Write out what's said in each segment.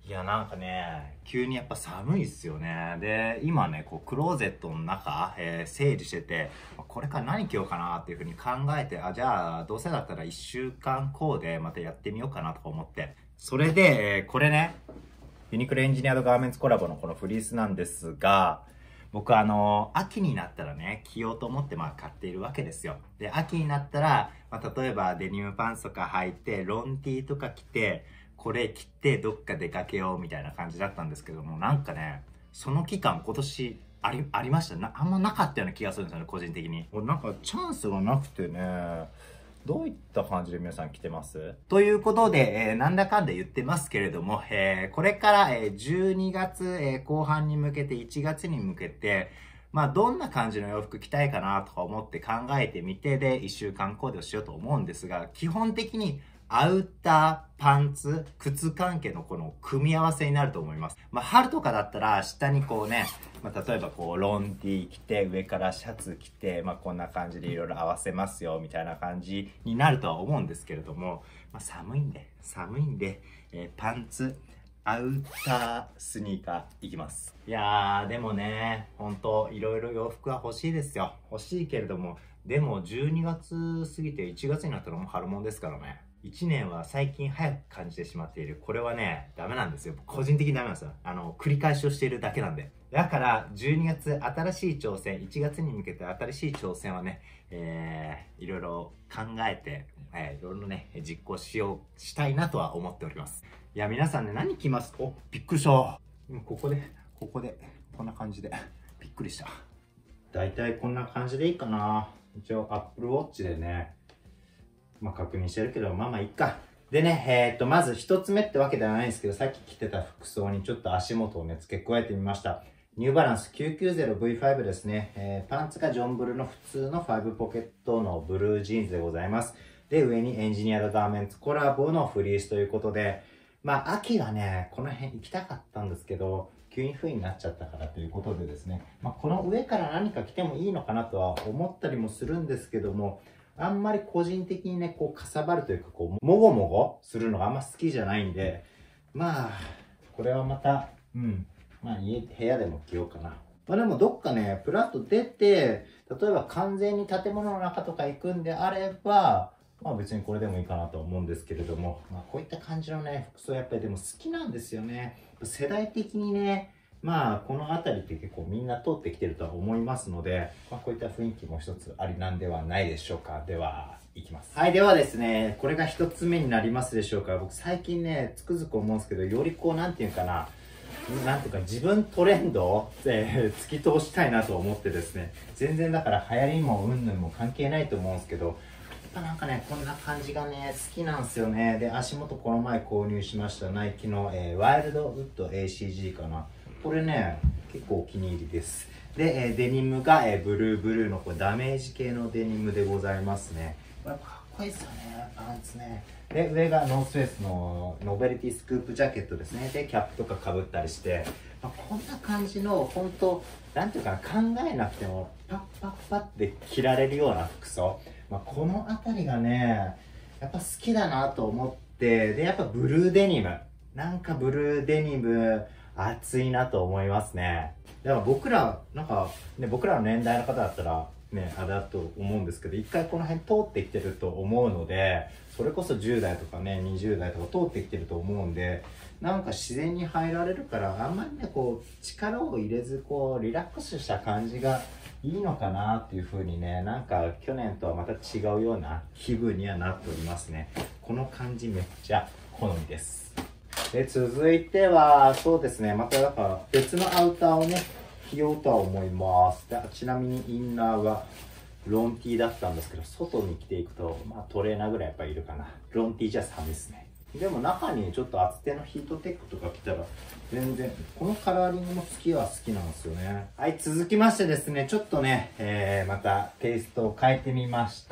いや、なんかね、急にやっぱ寒いっすよね。で、今ね、こう、クローゼットの中、整理してて、これから何着ようかなっていうふうに考えて、じゃあ、どうせだったら1週間コーデまたやってみようかなとか思って。それで、これね、ユニクロエンジニアードガーメンツコラボのこのフリースなんですが、僕秋になったらね、着ようと思って買っているわけですよ。で、秋になったら、例えばデニムパンツとか履いて、ロンティーとか着て、これ着てどっか出かけようみたいな感じだったんですけども、なんかね、その期間今年ありましたあんまなかったような気がするんですよね、個人的に。なんかチャンスがなくてね、どういった感じで皆さん来てますということで、なんだかんだ言ってますけれども、これから、12月、後半に向けて1月に向けて、どんな感じの洋服着たいかなとか思って考えてみて、で、1週間コーデをしようと思うんですが、基本的にアウター、パンツ、靴関係のこの組み合わせになると思います。春とかだったら下にこうね、例えばこうロンティー着て上からシャツ着て、こんな感じでいろいろ合わせますよみたいな感じになるとは思うんですけれども、寒いんで、パンツ、アウター、スニーカーいきます。いやー、でもね、ほんといろいろ洋服は欲しいですよ。欲しいけれども、でも12月過ぎて1月になったらもう春物ですからね。1年は最近早く感じてしまっている。これはね、ダメなんですよ。個人的にダメなんですよ。繰り返しをしているだけなんで。だから、12月新しい挑戦、1月に向けて新しい挑戦はね、いろいろ考えて、いろいろね、実行したいなとは思っております。いや、皆さんね、何着ますか？お、びっくりした。ここで、こんな感じで、びっくりした。だいたいこんな感じでいいかな。一応、Apple Watch でね、確認してるけど、いっか。でね、まず一つ目ってわけではないんですけど、さっき着てた服装にちょっと足元をね、付け加えてみました。ニューバランス 990V5 ですね。パンツがジョンブルの普通の5ポケットのブルージーンズでございます。で、上にエンジニアドガーメンツコラボのフリースということで、秋はね、この辺行きたかったんですけど、急に冬になっちゃったからということでですね、この上から何か着てもいいのかなとは思ったりもするんですけども、あんまり個人的にね、こう、かさばるというか、こう、もごもごするのがあんま好きじゃないんで、これはまた、部屋でも着ようかな。でもどっかね、プラッと出て、例えば完全に建物の中とか行くんであれば、別にこれでもいいかなと思うんですけれども、こういった感じのね、服装やっぱりでも好きなんですよね。世代的にね、この辺りって結構みんな通ってきてるとは思いますので、こういった雰囲気も一つありなんではないでしょうか。では、いきます。はい、ではですね、これが一つ目になりますでしょうか。僕最近ね、つくづく思うんですけど、よりこう、なんていうか自分トレンドを、突き通したいなと思ってですね、全然だから流行りもうんぬんも関係ないと思うんですけど、なんかね、こんな感じがね、好きなんですよね。で、足元この前購入しましたナイキの、ワイルドウッド ACG かな。これね、結構お気に入りです。で、デニムが、ブルーのこれダメージ系のデニムでございますね。これかっこいいですよね、パンツね。で、上がノースフェイスのノベルティスクープジャケットですね。で、キャップとか被ったりして、こんな感じの、本当なんていうかな、考えなくても、パッパッパッって着られるような服装。この辺りがね、やっぱ好きだなと思って、で、やっぱブルーデニム。なんかブルーデニム、熱いなと思いますね。だから僕らの年代の方だったら、ね、あれだと思うんですけど、一回この辺通ってきてると思うので、それこそ10代とかね、20代とか通ってきてると思うんで、なんか自然に入られるから、あんまりね、こう、力を入れず、こう、リラックスした感じがいいのかなっていう風にね、なんか去年とはまた違うような気分にはなっておりますね。この感じめっちゃ好みです。で、続いては、そうですね、まただから別のアウターをね、着ようとは思います。で、ちなみにインナーはロンティーだったんですけど、外に着ていくと、トレーナーぐらいやっぱいるかな。ロンティーじゃ寒いですね。でも中にちょっと厚手のヒートテックとか着たら、全然、このカラーリングも好きなんですよね。はい、続きましてですね、ちょっとね、またテイストを変えてみました。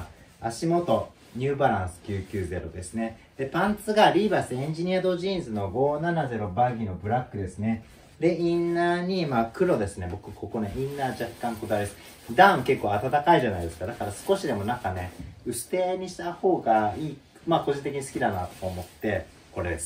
足元、ニューバランス990ですね。で、パンツがリーバースエンジニアドジーンズの570バギーのブラックですね。で、インナーに、黒ですね。僕、ここね、インナー若干こだわりです。ダウン結構暖かいじゃないですか。だから少しでも中ね、薄手にした方がいい。個人的に好きだなと思って、これです。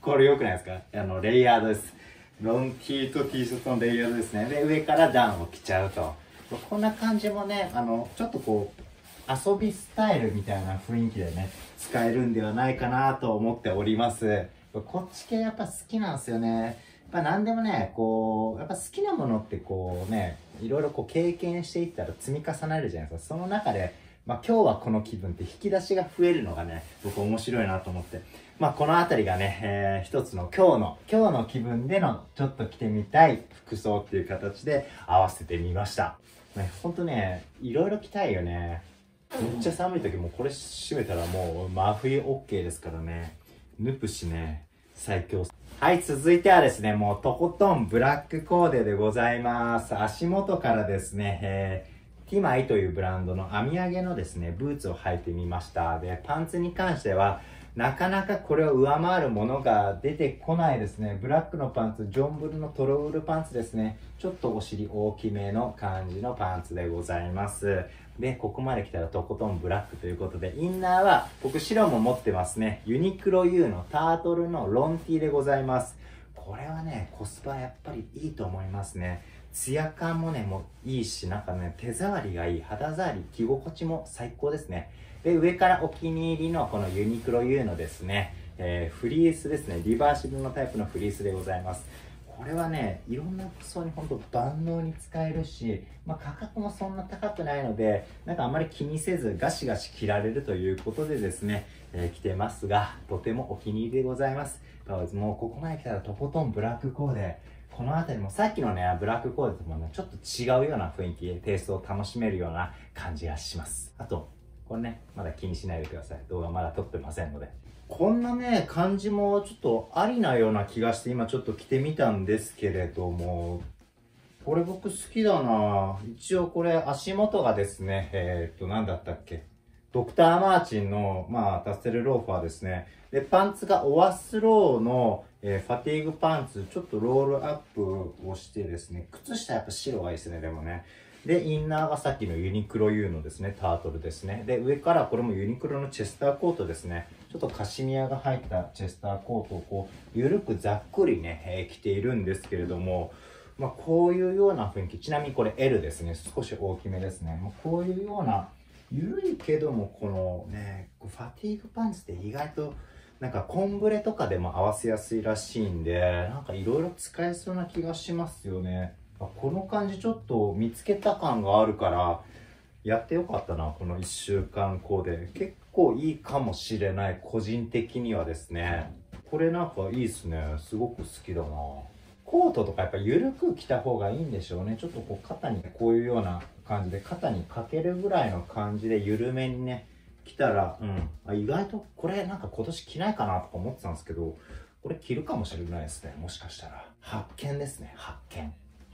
これ良くないですか？レイヤードです。ロン T と T シャツのレイヤードですね。で、上からダウンを着ちゃうと。こんな感じもね、ちょっとこう、遊びスタイルみたいな雰囲気でね、使えるんではないかなと思っております。こっち系やっぱ好きなんですよね。やっぱ何でもね、こう、やっぱ好きなものってこうね、いろいろこう経験していったら積み重ねるじゃないですか。その中で、今日はこの気分って引き出しが増えるのがね、僕面白いなと思って。このあたりがね、一つの今日の気分でのちょっと着てみたい服装っていう形で合わせてみました。ほんとね、いろいろ着たいよね。めっちゃ寒い時もこれ締めたらもう真冬 OK ですからね。ぬぷしね、最強。はい、続いてはですね、もうとことんブラックコーデでございます。足元からですね、ティマイというブランドの編み上げのですね、ブーツを履いてみました。で、パンツに関しては、なかなかこれを上回るものが出てこないですね。ブラックのパンツ、ジョンブルのトロウールパンツですね。ちょっとお尻大きめの感じのパンツでございます。で、ここまで来たらとことんブラックということで、インナーは僕白も持ってますね。ユニクロ U のタートルのロン T でございます。これはね、コスパやっぱりいいと思いますね。ツヤ感もね、もういいし、なんかね、手触りがいい。肌触り、着心地も最高ですね。で、上からお気に入りのこのユニクロ U のですね、フリースですね。リバーシブルのタイプのフリースでございます。これはね、いろんな服装に本当万能に使えるし、価格もそんな高くないので、なんかあんまり気にせずガシガシ着られるということでですね、着てますが、とてもお気に入りでございます。もうここまで来たらとことんブラックコーデ、この辺りもさっきのね、ブラックコーデともね、ちょっと違うような雰囲気、テイストを楽しめるような感じがします。あと、これね、まだ気にしないでください。動画まだ撮ってませんので。こんなね、感じもちょっとありなような気がして、今ちょっと着てみたんですけれども、これ僕好きだな。一応これ足元がですね、何だったっけ。ドクターマーチンの、タッセルローファーですね。で、パンツがオアスローの、ファティーグパンツ、ちょっとロールアップをしてですね、靴下やっぱ白がいいですね、でもね。で、インナーがさっきのユニクロ U のですね、タートルですね。で、上からこれもユニクロのチェスターコートですね。ちょっとカシミヤが入ったチェスターコートをこう、ゆるくざっくりね、着ているんですけれども、こういうような雰囲気。ちなみにこれ L ですね。少し大きめですね。こういうような、ゆるいけども、このね、ファティーグパンツって意外と、なんかコンブレとかでも合わせやすいらしいんで、なんかいろいろ使えそうな気がしますよね。この感じちょっと見つけた感があるから、やってよかったな、この1週間コーデ。結構いいかもしれない、個人的にはですね。これなんかいいっすね。すごく好きだな。コートとかやっぱ緩く着た方がいいんでしょうね。ちょっとこう肩にこういうような感じで、肩にかけるぐらいの感じで緩めにね、着たら、意外とこれなんか今年着ないかなとか思ってたんですけど、これ着るかもしれないですね。もしかしたら。発見ですね。発見。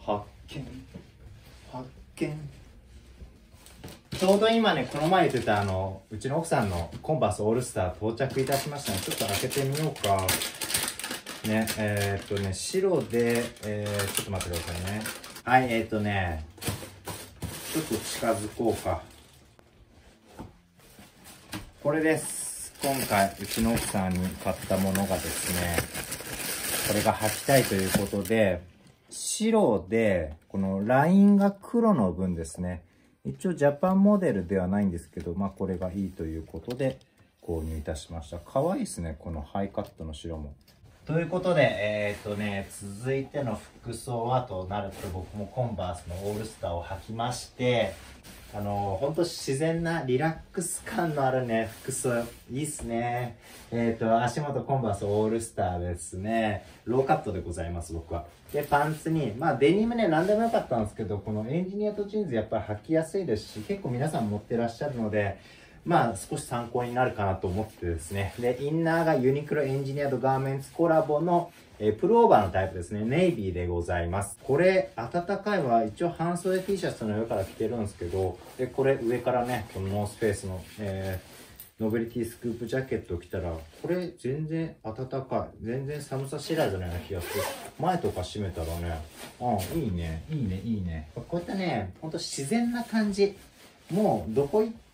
ちょうど今ね、この前言ってたうちの奥さんのコンバースオールスター到着いたしましたので、ちょっと開けてみようか。ね、白で、ちょっと待ってくださいね。はい、ちょっと近づこうか。これです。今回、うちの奥さんに買ったものがですね、これが履きたいということで、白で、このラインが黒の分ですね。一応ジャパンモデルではないんですけど、これがいいということで購入いたしました。可愛いですね、このハイカットの白も。ということで、続いての服装はとなると、僕もコンバースのオールスターを履きまして、ほんと自然なリラックス感のあるね、服装、いいっすね。足元コンバースオールスターですね。ローカットでございます、僕は。で、パンツに、デニムね、何でもよかったんですけど、このエンジニアとジーンズやっぱり履きやすいですし、結構皆さん持ってらっしゃるので、少し参考になるかなと思ってですね。で、インナーがユニクロエンジニアドガーメンツコラボの、プルオーバーのタイプですね。ネイビーでございます。これ、暖かいは一応半袖 T シャツの上から着てるんですけど、で、これ上からね、このノースフェイスの、ノベリティスクープジャケットを着たら、これ全然暖かい。全然寒さ知らずのような気がする。前とか閉めたらね、いいね。こういったね、ほんと自然な感じ。もうどこ行って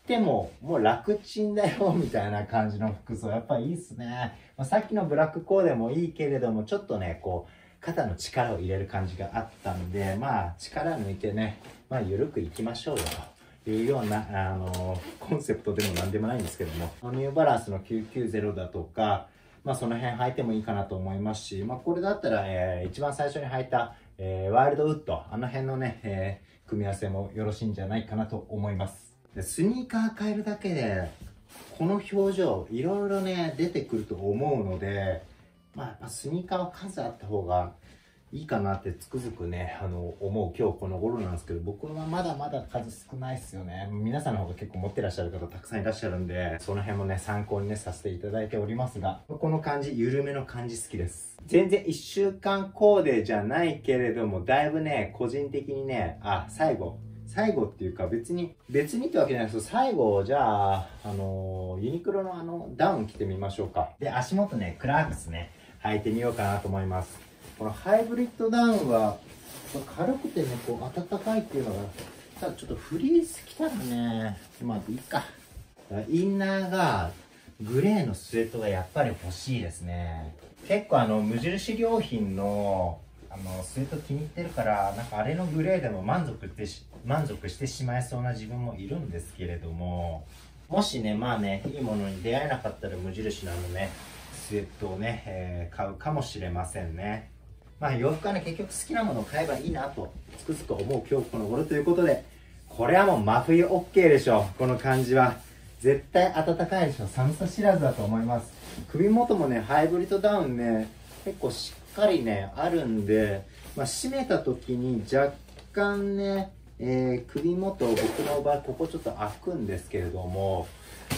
てももう楽ちんだよみたいな感じの服装やっぱいいっすね。さっきのブラックコーデもいいけれども、ちょっとねこう肩の力を入れる感じがあったんで、力抜いてね、緩くいきましょうよというようなコンセプトでもなんでもないんですけども、ニューバランスの990だとか、その辺履いてもいいかなと思いますし、これだったら、一番最初に履いた、ワイルドウッド、あの辺のね、組み合わせもよろしいんじゃないかなと思います。でスニーカー変えるだけでこの表情いろいろね出てくると思うので、やっぱスニーカーは数あった方がいいかなってつくづくね思う今日この頃なんですけど、僕はまだまだ数少ないですよね。皆さんの方が結構持ってらっしゃる方たくさんいらっしゃるんで、その辺もね参考にねさせていただいておりますが、この感じ緩めの感じ好きです。全然1週間コーデじゃないけれども、だいぶね個人的にね最後っていうか別にってわけじゃないですけど、最後じゃあユニクロのダウン着てみましょうか。で足元ねクラークスね履いてみようかなと思います。このハイブリッドダウンは軽くてねこう暖かいっていうのが、ただちょっとフリース着たらねいいか。インナーがグレーのスウェットがやっぱり欲しいですね。結構無印良品のスウェット気に入ってるから、なんかあれのグレーでも満足してしまいそうな自分もいるんですけれども、もしねいいものに出会えなかったら無印のねスウェットをね、買うかもしれませんね。洋服はね結局好きなものを買えばいいなとつくづく思う今日この頃ということで、これはもう真冬 OK でしょ。この感じは絶対暖かいでしょ。寒さ知らずだと思います。首元もねハイブリッドダウンね結構しっかりねあるんで、締めた時に若干ね、首元僕の場合ここちょっと開くんですけれども、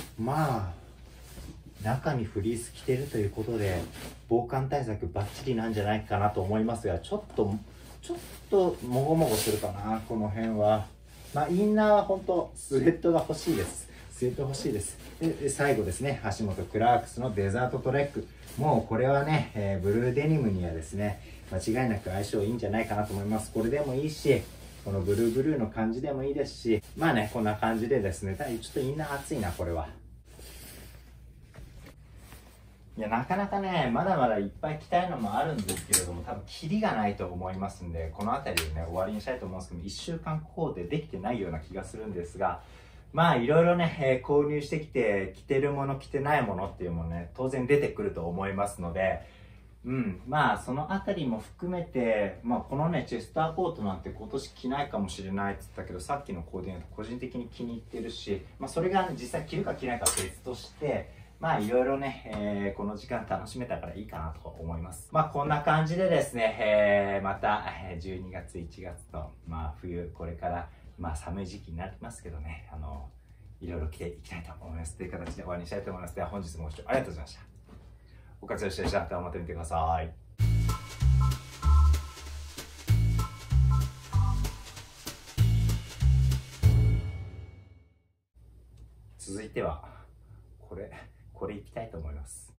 中にフリース着てるということで防寒対策バッチリなんじゃないかなと思いますが、ちょっともごもごするかなこの辺は。インナーは本当スウェットが欲しいです。スウェット欲しいです。で最後ですね、足元クラークスのデザートトレック、もうこれはね、ブルーデニムにはですね間違いなく相性いいんじゃないかなと思います。これでもいいし、このブルーの感じでもいいですし、こんな感じでですね、ちょっとインナー暑いなこれは。いやなかなかねまだまだいっぱい着たいのもあるんですけれども、多分キリがないと思いますんで、この辺りでね終わりにしたいと思うんですけど、1週間コーデできてないような気がするんですが、いろいろね、購入してきて着てるもの着てないものっていうものね当然出てくると思いますので、その辺りも含めて、このねチェスターコートなんて今年着ないかもしれないって言ったけど、さっきのコーディネート個人的に気に入ってるし、それが、実際着るか着ないかは別として、いろいろね、この時間楽しめたからいいかなと思います。こんな感じでですね、また12月1月と、冬これから寒い時期になりますけどね、いろいろ着ていきたいと思いますという形で終わりにしたいと思います。では本日もご視聴ありがとうございました。お活躍して頑張ってみてください。続いてはこれいきたいと思います。